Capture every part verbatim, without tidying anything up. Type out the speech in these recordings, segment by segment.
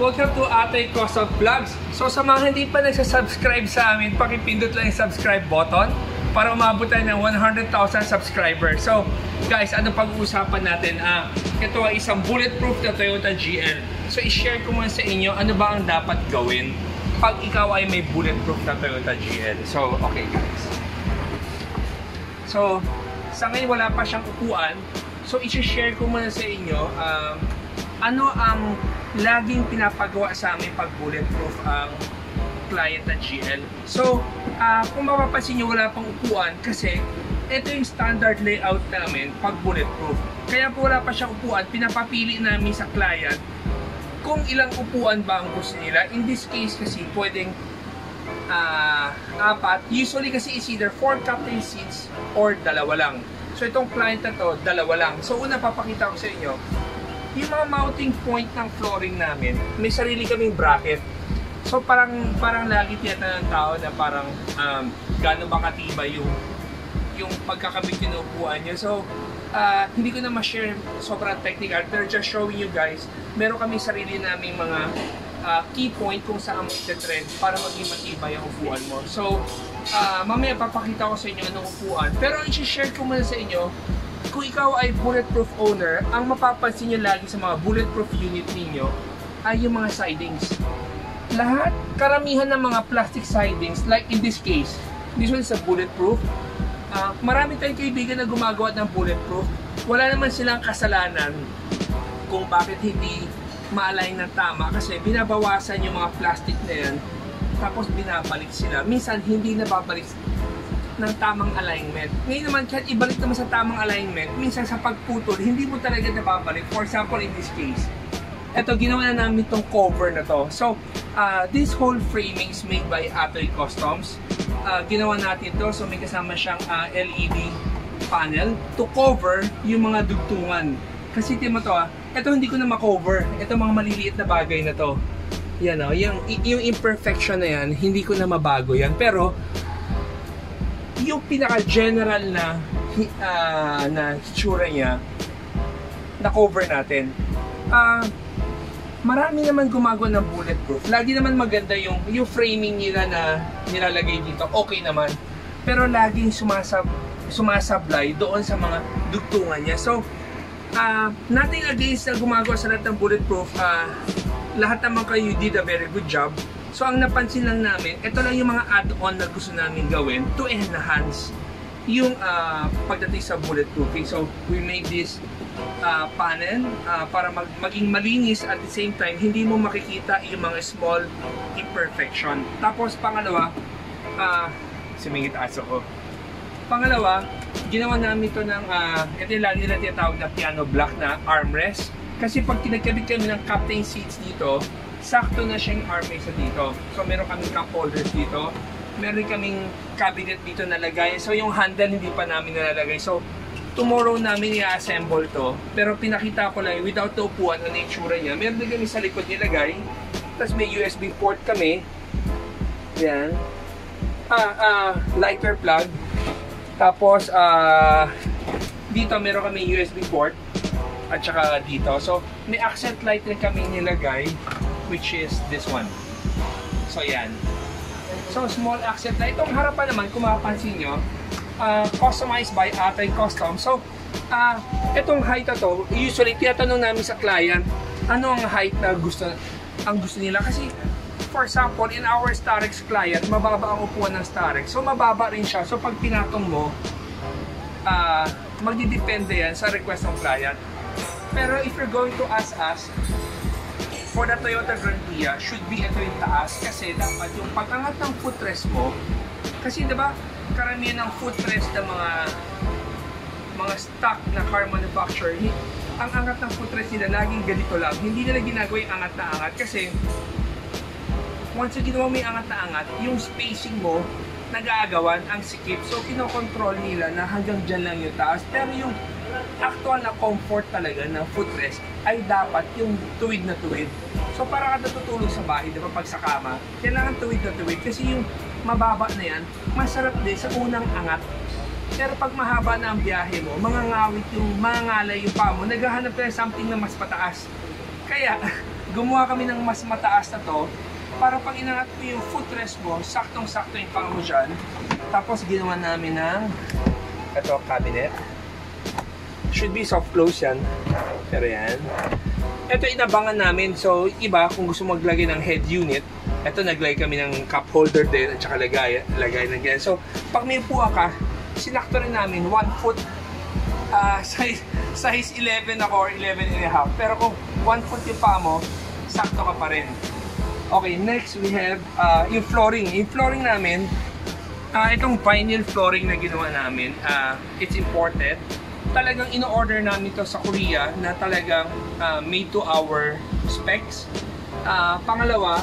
Welcome to Atoy Custom Vlogs. So sa mga hindi pa nagsasubscribe sa amin, pakipindot lang yung subscribe button para umabot tayo ng one hundred thousand subscribers. So guys, ano pag-uusapan natin? Ah, ito ay isang bulletproof na Toyota G L. So i-share ko muna sa inyo ano ba ang dapat gawin pag ikaw ay may bulletproof na Toyota G L. So okay guys. So sa ngayon wala pa siyang upuan. So i-share ko muna sa inyo um, ano ang laging pinapagawa sa amin pag bulletproof ang client na G L. So, uh, kung mapapansin nyo, wala pang upuan kasi ito yung standard layout namin pag bulletproof. Kaya po wala pa siyang upuan, pinapapili namin sa client kung ilang upuan ba ang gusto nila. In this case kasi, pwedeng uh, apat. Usually kasi is either four captain seats or dalawa lang. So, itong client na to, dalawa lang. So, una papakita ko sa inyo, yung mga mounting point ng flooring namin, may sarili kaming bracket. So parang parang lagi tiyata ng tao na parang um, gano'n ba katibay yung yung pagkakabit yung upuan nyo. So uh, hindi ko na ma-share sobrang technical. They're just showing you guys. Meron kami sarili naming mga uh, key point kung saan mag-trend para maging matibay ang upuan mo. So uh, mamaya papakita ko sa inyo anong upuan. Pero i-share ko muna sa inyo, kung ikaw ay bulletproof owner, ang mapapansin nyo lagi sa mga bulletproof unit ninyo ay yung mga sidings. Lahat, karamihan ng mga plastic sidings, like in this case, this one is a bulletproof. Uh, marami tayong kaibigan na gumagawa ng bulletproof. Wala naman silang kasalanan kung bakit hindi ma-align ng tama kasi binabawasan yung mga plastic na yan tapos binabalik sila. Minsan hindi nababalik ng tamang alignment. Ngayon naman, kahit ibalik naman sa tamang alignment, minsan sa pagputol, hindi mo talaga nababalik. For example, in this case, eto, ginawa na namin itong cover na to. So, uh, this whole framing is made by Atoy Customs. Uh, ginawa natin to, so may kasama siyang uh, L E D panel to cover yung mga dugtungan. Kasi tingnan mo to, ah, eto hindi ko na ma-cover. Ito mga maliliit na bagay na to. Yan o, oh, yung, yung imperfection na yan, hindi ko na mabago yan. Pero, yung pinaka-general na uh, na hitsura niya, na-cover natin. Uh, marami naman gumagawa ng bulletproof. Lagi naman maganda yung, yung framing nila na nilalagay dito. Okay naman. Pero laging sumasab sumasablay doon sa mga dugtungan niya. So, uh, nothing against na gumagawa sa lahat ng bulletproof. Uh, lahat naman kayo did a very good job. So ang napansin lang namin, ito lang yung mga add-on na gusto namin gawin to enhance yung uh, pagdating sa bulletproofing. So we made this uh, panel uh, para mag maging malinis at the same time hindi mo makikita yung mga small imperfection. Tapos pangalawa, uh, sumingit aso ko. Pangalawa, ginawa namin ito ng, uh, ito yung lagi nila tinatawag na piano block na armrest. Kasi pag kinagkabit kami ng captain seats dito, sakto na siyang armrest dito. So meron kaming cup holders dito. Meron kaming cabinet dito nalagay. So yung handle hindi pa namin nalalagay. So tomorrow namin i-assemble to. Pero pinakita ko lang without the upuan ang itsura niya. Meron din kami sa likod nilagay. Tapos may U S B port kami. Yan. Ah, ah, lighter plug. Tapos ah, dito meron kami U S B port. At saka dito. So may accent light rin kami nilagay, which is this one. So yan. So small accent light. Itong harapan naman, kung mapapansin nyo, uh, customized by Atoy Custom. So uh, itong height na to, usually tinatanong namin sa client, ano ang height na gusto ang gusto nila. Kasi for example, in our Starex client, mababa ang upuan ng Starex. So mababa rin siya. So pag pinatong mo, uh, magdidepende yan sa request ng client. Pero if you're going to ask us, for the Toyota Grand Kia, should be ito yung taas kasi dapat yung pag-angat ng footrest mo, kasi diba, karamihan ng footrest ng mga mga stock na car manufacturer, ang angat ng footrest nila laging ganito lang. Hindi nila ginagawa yung angat na angat kasi once you ginawa mo yung angat na angat, yung spacing mo, nag-aagawan ang sikip. So, kinokontrol nila na hanggang dyan lang yung taas. Pero yung actual na comfort talaga ng footrest ay dapat yung tuwid na tuwid. So para ka natutulog sa bahay, diba, pag sa kama, kailangan tuwid na tuwid kasi yung mababa na yan, masarap din sa unang angat. Pero pag mahaba na ang biyahe mo, mangangawit yung, mangangalay yung paa mo, naghahanap ka ng something na mas pataas. Kaya gumawa kami ng mas mataas na to para pag inangat mo yung footrest mo, saktong-sakto yung pang mo dyan. Tapos ginawa namin ng ito, cabinet. Should be soft close yan. Pero yan. Ito inabangan namin. So, iba kung gusto maglagay ng head unit, ito naglagay kami ng cup holder din at saka lagay, lagay ng ganyan. So, pag may upuan ka, sinakto rin namin one foot uh, size, size eleven ako or eleven and a half. Pero kung one foot yung paa mo, sakto ka pa rin. Okay, next we have uh, yung flooring. Yung flooring namin, uh, itong vinyl flooring na ginawa namin, uh, it's imported. Talagang ino-order namin to sa Korea na talagang uh, made to our specs. Uh, pangalawa,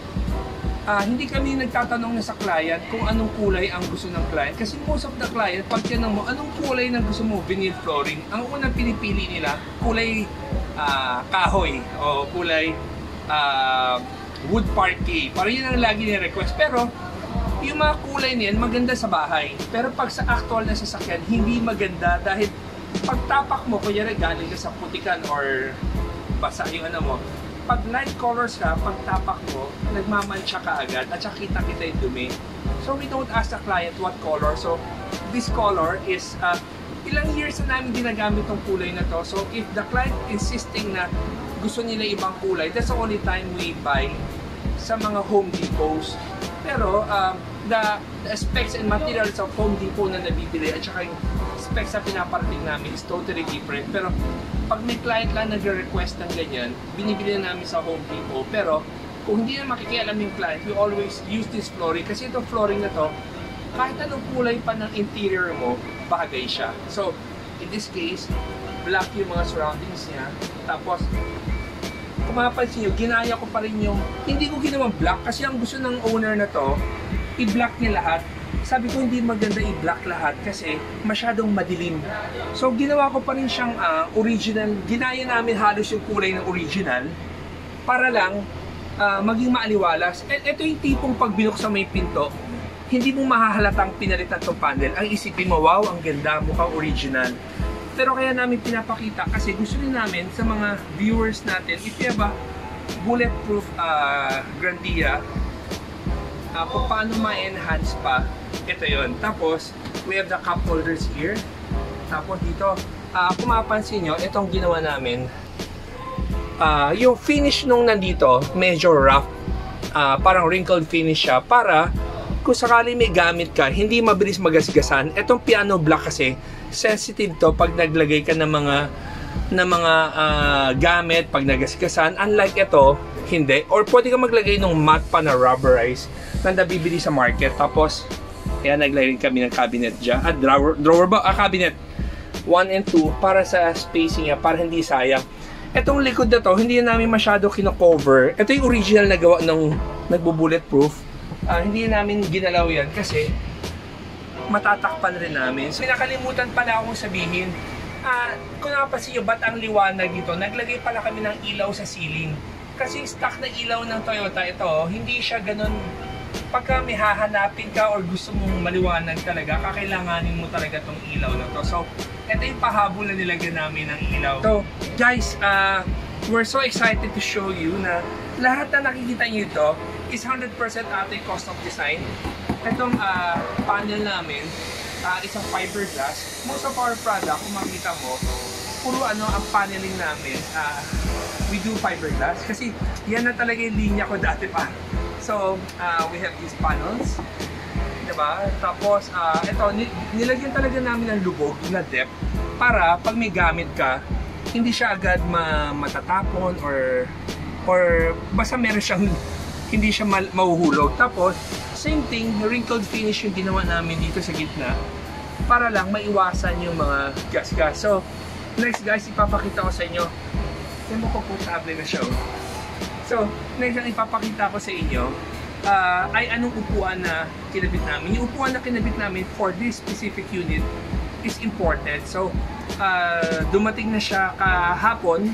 uh, hindi kami nagtatanong na sa client kung anong kulay ang gusto ng client. Kasi most of the client, pag tinanong mo, anong kulay na gusto mo, vinyl flooring, ang unang pinipili nila, kulay uh, kahoy o kulay uh, wood parquet. Parang yun ang lagi ni-request. Pero, yung mga kulay niyan, maganda sa bahay. Pero pag sa actual na sasakyan, hindi maganda dahil pag tapak mo, kunyari galing ka sa putikan or basa yung ano mo, pag light colors ka, pag tapak mo, nagmamansya ka agad at saka kita-kita yung dumi. So, we don't ask the client what color. So, this color is, uh, ilang years na namin ginagamit tong kulay na to. So, if the client insisting na gusto nila ibang kulay, that's the only time we buy sa mga Home Depots. Pero um, the, the specs and materials of Home Depot na nabibili at saka yung specs na pinaparating namin is totally different. Pero pag may client lang nagre-request ng ganyan, binibili na namin sa Home Depot. Pero kung hindi na makikialam yung client, we always use this flooring kasi itong flooring na to, kahit anong kulay pa ng interior mo, bagay siya. So, in this case, black yung mga surroundings niya. Tapos, kung mapapansin nyo, ginaya ko pa rin yung, hindi ko ginawang black kasi ang gusto ng owner na to, i-black niya lahat. Sabi ko hindi maganda i-black lahat kasi masyadong madilim. So ginawa ko pa rin siyang uh, original, ginaya namin halos yung kulay ng original para lang uh, maging maaliwalas. At ito yung tipong pag binuksan mo yung pinto, hindi mo mahahalatang pinalitan tong panel. Ang isipin mo, wow, ang ganda, mukhang original. Pero kaya namin pinapakita kasi gusto rin namin sa mga viewers natin, if you have a bulletproof uh, Grandia, uh, kung paano ma-enhance pa, ito yon. Tapos, we have the cup holders here. Tapos dito, uh, kung mapapansin nyo, itong ginawa namin, uh, yung finish nung nandito, medyo rough, uh, parang wrinkled finish siya, para kung sakali may gamit ka, hindi mabilis magasgasan. Itong piano black kasi, sensitive to pag naglagay ka ng mga ng mga uh, gamit pag nagasgasan. Unlike ito, hindi. Or pwede ka maglagay ng matte pa na rubberized na nabibili sa market. Tapos, kaya naglagay kami ng cabinet dyan. At drawer, drawer ba? Ah, cabinet. one and two para sa spacing niya, para hindi sayang. Itong likod na to, hindi na namin masyado kino-cover. Ito yung original na gawa ng nagbo-bulletproof. Uh, hindi namin ginalaw yan kasi matatakpan rin namin. So, nakalimutan pala akong sabihin, uh, kung napapansin nyo, ba't ang liwanag dito? Naglagay pala kami ng ilaw sa ceiling. Kasi stock na ilaw ng Toyota ito, hindi siya ganun. Pagka may hahanapin ka or gusto mong maliwanag talaga, kakailanganin mo talaga tong ilaw na to. So, ito yung pahabol na nilagyan namin ng ilaw. So, guys, uh, we're so excited to show you na lahat na nakikita nyo ito is one hundred percent ating custom design. Itong uh, panel namin, uh, isang fiberglass. Most of our product, kung makita mo, puro ano ang paneling namin, uh, we do fiberglass. Kasi yan na talaga yung linya ko dati pa. So, uh, we have these panels. Diba? Tapos, uh, ito, nilagyan talaga namin ng lubog na depth para pag may gamit ka, hindi siya agad ma matatapon or or basta meron siyang hindi siya mahuhulog. Tapos, same thing, wrinkled finish yung ginawa namin dito sa gitna para lang maiwasan yung mga gas-gas. So, next guys, ipapakita ko sa inyo. Yan mo komportable na siya. So, next ang ipapakita ko sa inyo uh, ay anong upuan na kinabit namin. Yung upuan na kinabit namin for this specific unit is imported. So, uh, dumating na siya kahapon.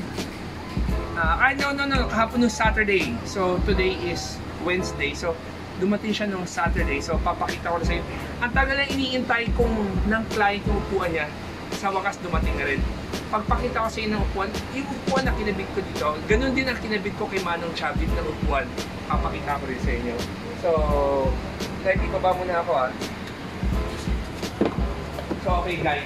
Uh, ay, no, no, no. Kahapon nung Saturday. So, today is Wednesday. So, dumating siya nung Saturday. So, papakita ko na sa inyo. Ang tagal na iniintay kong ng client yung upuan niya. Sa wakas, dumating na rin. pagpakita ko sa inyo ng upuan, yung upuan na kinabit ko dito, ganun din ang kinabit ko kay Manong Chavit ng upuan. Papakita ko rin sa inyo. So, ready pa ba muna ako ah? So, okay guys.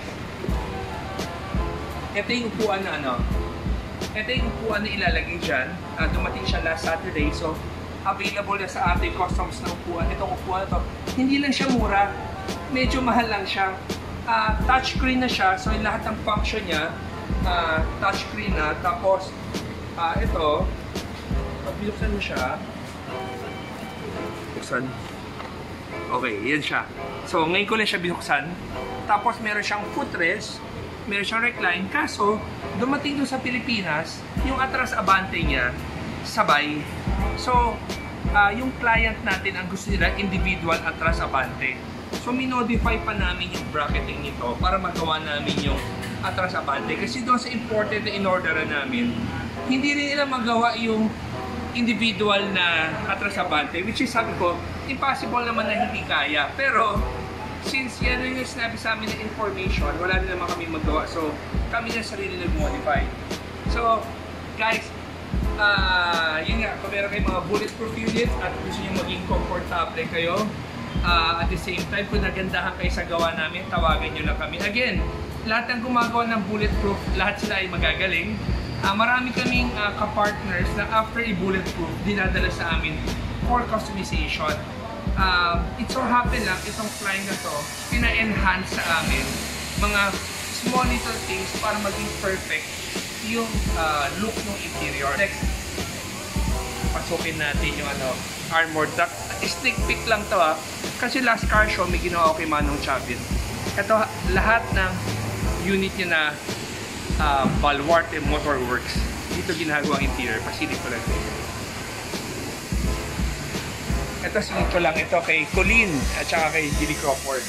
Ito yung upuan na ano. Ito yung upuan na ilalagay dyan. Uh, dumating siya last Saturday. So, available na sa ating customs na upuan. Itong upuan na to. Hindi lang siya mura. Medyo mahal lang siya. Uh, touchscreen na siya. So, yung lahat ng function niya, uh, touchscreen na. Tapos, uh, ito, pag binuksan mo siya, buksan. Okay, yan siya. So, ngayon ko lang siya binuksan. Tapos, meron siyang footrest. Meron siyang recline, kaso dumating doon sa Pilipinas, yung atras abante niya, sabay. So, uh, yung client natin, ang gusto nila, individual atras abante. So, minodify pa namin yung bracketing nito para magawa namin yung atras abante. Kasi doon sa imported na in-orderan namin, hindi rin nila magawa yung individual na atras abante, which is, sabi ko, impossible naman na hindi kaya. Pero, since yan rin yung sinabi sa amin ng information, wala rin naman kami magawa. So, kami na sarili nag-modify. So, guys, uh, yun nga, kung meron kayong mga bulletproof unit at gusto nyo maging komportable kayo, uh, at the same time, kung nagandahan kayo sa gawa namin, tawagan nyo lang kami. Again, lahat ng gumagawa ng bulletproof, lahat sila ay magagaling. Uh, marami kaming uh, ka-partners na after i-bulletproof, dinadala sa amin for customization. Uh, it so happen lang, itong fly na to, pina-enhance sa amin mga small little things para maging perfect yung uh, look ng interior. Next, pasukin natin yung ano, armored duct. Sneak peek lang to ah, kasi last car show may ginawa ko kay Manong Chavit. Ito, lahat ng unit niya na uh, Baluarte Motorworks, dito ginagawa ang interior. Pasilip ko lang ito. Ito, sinit ko lang ito kay Colleen at saka kay Gilly Crawford.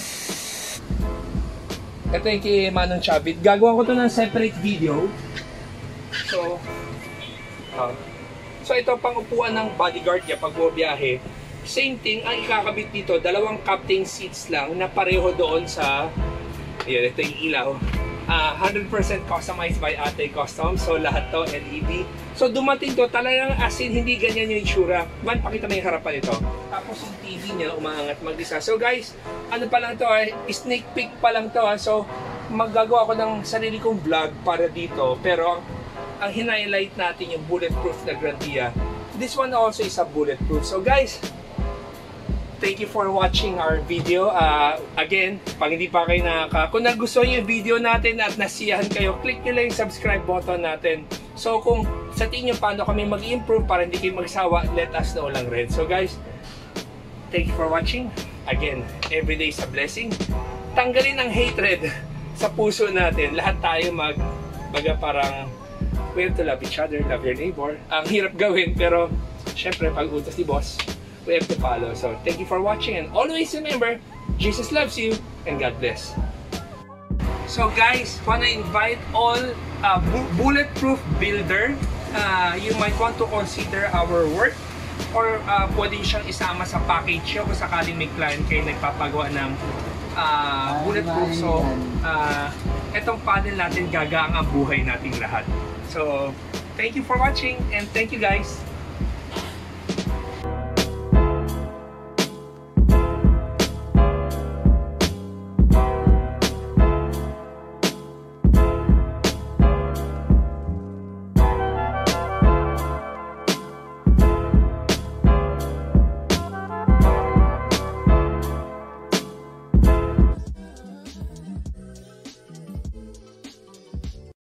Ito yung kay Manong Chavit. Gagawa ko to ng separate video. So, uh, so ito pang upuan ng bodyguard niya pag bumabiyahe. Same thing, ang ikakabit dito, dalawang captain seats lang na pareho doon sa, yun, ito yung ilaw. Uh, one hundred percent customized by Ate Custom. So, lahat to L E D. So, dumating to, talagang as in, hindi ganyan yung itsura. Man, pakita mo yung harapan nito. Tapos, yung T V niya, umaangat mag-isa. So, guys, ano pa lang to, eh, sneak peek pa lang to. Ha? So, maggagawa ko ng sarili kong vlog para dito. Pero, ang hinighlight natin yung bulletproof na Grandia. This one also is a bulletproof. So, guys, thank you for watching our video. Uh, again, pag hindi pa kayo nakaka... Kung nagustuhan niyo yung video natin at nasiyahan kayo, click nyo lang yung subscribe button natin. So kung sa tingin nyo paano kami mag-improve para hindi kayo magsawa, let us know lang rin. So guys, thank you for watching. Again, every day is a blessing. Tanggalin ang hatred sa puso natin. Lahat tayo mag... Baga parang... We have to love each other, love your neighbor. Ang hirap gawin, pero syempre pag utos ni boss, we have to follow. So, thank you for watching and always remember, Jesus loves you and God bless. So guys, wanna invite all uh, bu bulletproof builder. Uh, you might want to consider our work or uh, pwede siyang isama sa package nyo kung sakaling may client kayo nagpapagawa ng uh, bulletproof. So, uh, etong panel natin gagaan ang buhay nating lahat. So, thank you for watching and thank you guys.